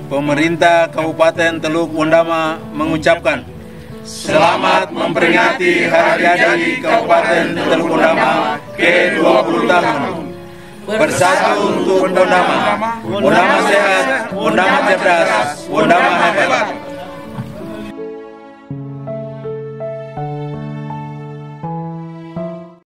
Pemerintah Kabupaten Teluk Undama mengucapkan selamat memperingati Hari Jadi Kabupaten Teluk Undama ke-20 tahun. Bersatu untuk Undama, Undama sehat, Undama cerdas, Undama hebat.